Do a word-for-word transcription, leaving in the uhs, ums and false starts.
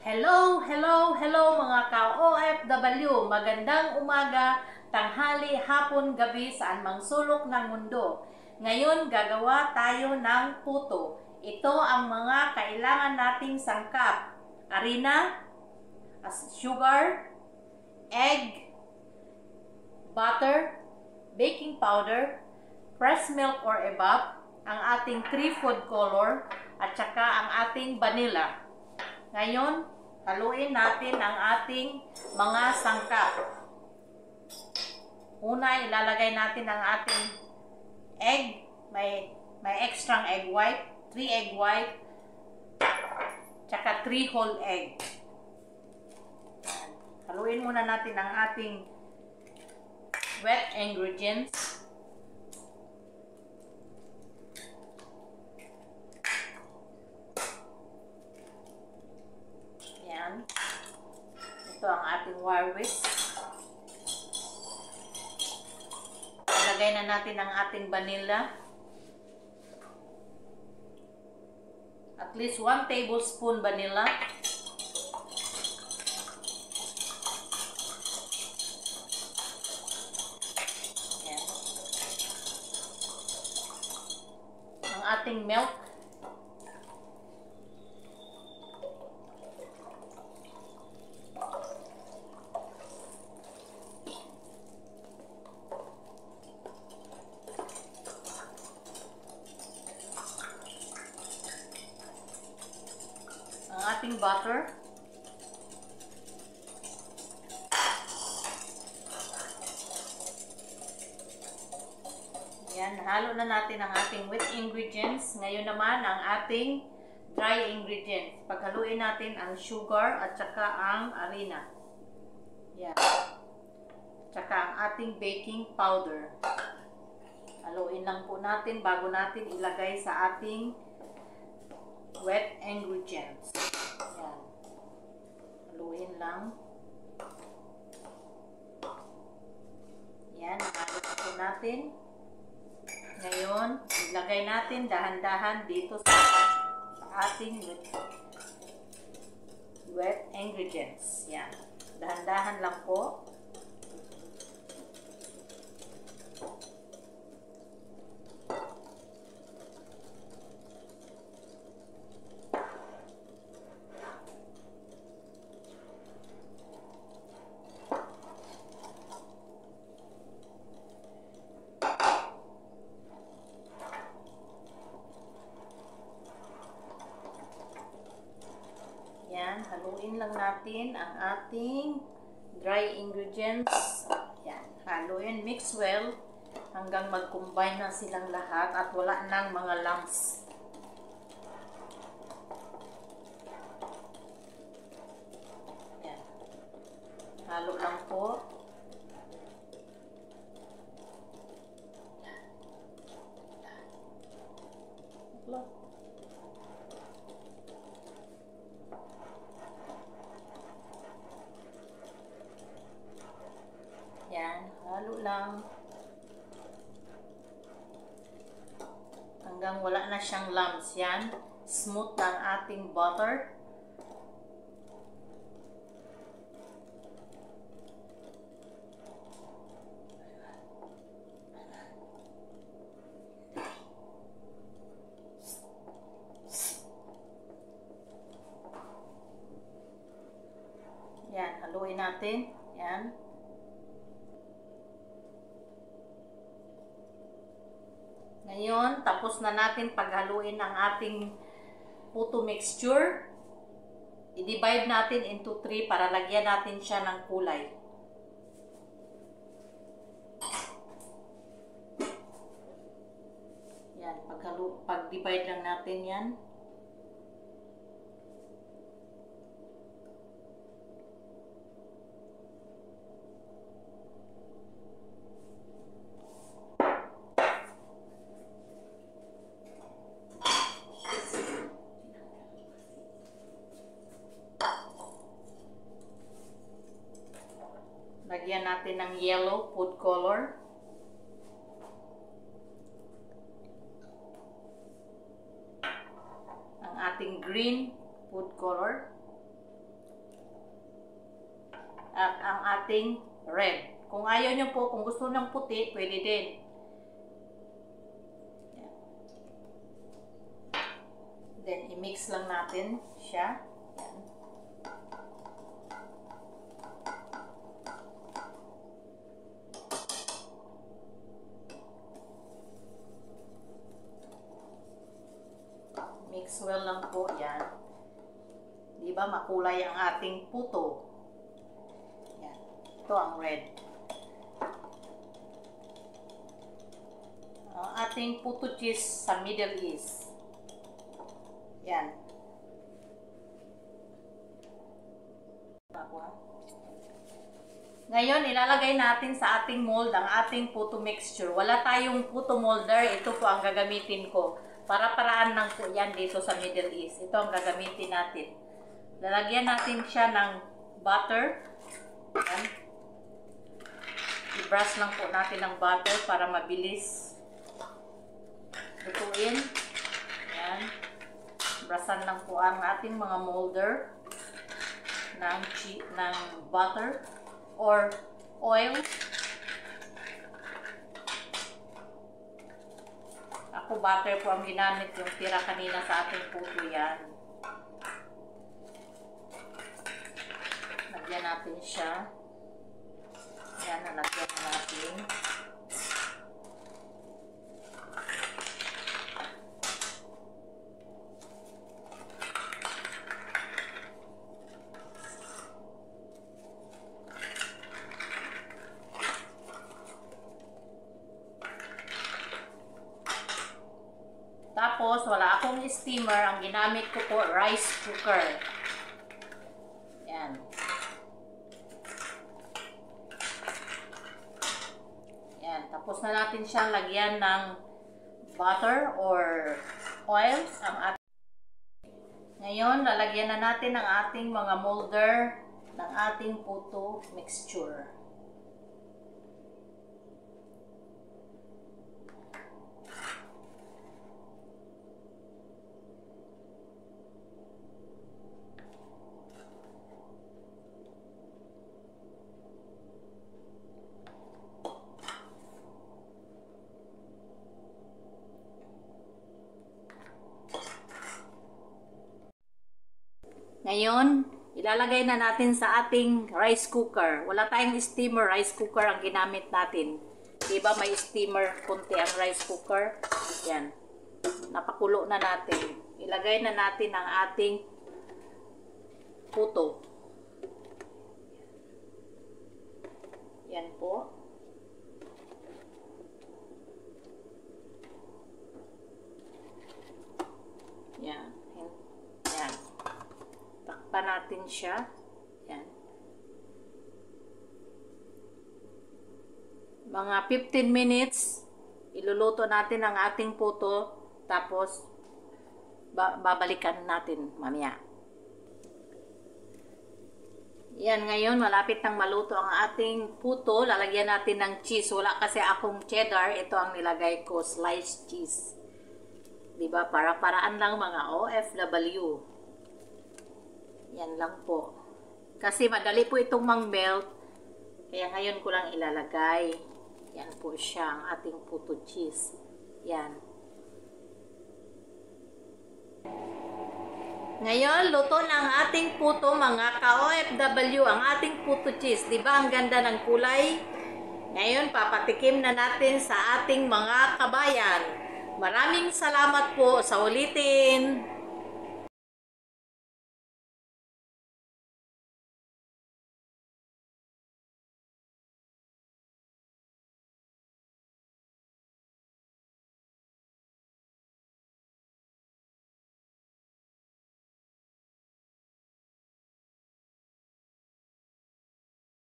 Hello, hello, hello mga ka-O F W. Magandang umaga, tanghali, hapon, gabi saan mang sulok ng mundo. Ngayon gagawa tayo ng puto. Ito ang mga kailangan nating sangkap. Harina, sugar, egg, butter, baking powder, fresh milk or above, ang ating three food color, at saka ang ating vanilla. Ngayon, haluin natin ang ating mga sangkap. Una, ilalagay natin ang ating egg. May, may extra egg white, three egg white, tsaka three whole egg. Haluin muna natin ang ating wet ingredients. Ito ang ating wire whisk. Ilagay na natin ang ating vanilla. At least one tablespoon vanilla. Ayan. Ang ating milk. Ang ating butter. Yan, halo na natin ang ating wet ingredients. Ngayon naman ang ating dry ingredients. Paghaluin natin ang sugar at saka ang harina. Yan. Tsaka ang ating baking powder. Haluin lang po natin bago natin ilagay sa ating wet ingredients. Yan. Haluin lang. Yan, haluin po natin. Ngayon, ilagay natin dahan-dahan dito sa, sa ating wet, wet ingredients. Yan. Dahan-dahan lang po. Yan, haluin lang natin ang ating dry ingredients. Yan, haluin, mix well hanggang mag-combine na silang lahat at wala nang mga lumps. Yan. Halo lang po. Yan, halo lang hanggang wala na siyang lumps. Yan, smooth na ang ating butter. Yan, haluin natin. Yan. Ngayon, tapos na natin paghaluin ang ating puto mixture. I-divide natin into three para lagyan natin siya ng kulay. Yan, paghalu pag-divide lang natin yan. Lagyan natin ng yellow food color. Ang ating green food color. ating red. Kung ayaw nyo po, kung gusto ng puti, pwede din. Yan. Then, i-mix lang natin siya. Yan. Mix well lang po yan. Diba makulay ang ating puto. Yan. Ito ang red. Ang ating puto cheese sa Middle East. Yan. Ngayon, ilalagay natin sa ating mold ang ating puto mixture. Wala tayong puto molder. Ito po ang gagamitin ko. Para-paraan lang po yan dito sa Middle East. Ito ang gagamitin natin. Lalagyan natin siya ng butter. Yan. I-brush lang po natin ng butter para mabilis lutuin. Yan. Brushan lang po ang ating mga molder ng, ng butter or oil. Ako butter po ang ginamit, yung tira kanina sa ating puto yan. Lagyan natin siya. Yan, nalagyan na natin. Tapos, wala akong steamer. Ang ginamit ko po, rice cooker. Yan. Yan. Tapos na natin siyang lagyan ng butter or oil. Ang ating. Ngayon, lalagyan na natin ang ating mga molder ng ating puto mixture. Ngayon, ilalagay na natin sa ating rice cooker. Wala tayong steamer, rice cooker ang ginamit natin. Diba may steamer kunti ang rice cooker? Yan. Napakulo na natin. Ilagay na natin ang ating puto. Yan po. Yan. Yan. Takpan natin siya. Yan. Mga fifteen minutes, iluluto natin ang ating puto, tapos babalikan natin mamaya. Yan, ngayon malapit nang maluto ang ating puto. Lalagyan natin ng cheese. Wala kasi akong cheddar. Ito ang nilagay ko, sliced cheese. Diba? Para-paraan lang mga O F W. Yan lang po. Kasi madali po itong mang-melt. Kaya ngayon ko lang ilalagay. Yan po siya, ang ating puto cheese. Yan. Ngayon, luto na ang ating puto mga ka-O F W, ang ating puto cheese. Diba ang ganda ng kulay? Ngayon, papatikim na natin sa ating mga kabayan. Maraming salamat po sa ulitin.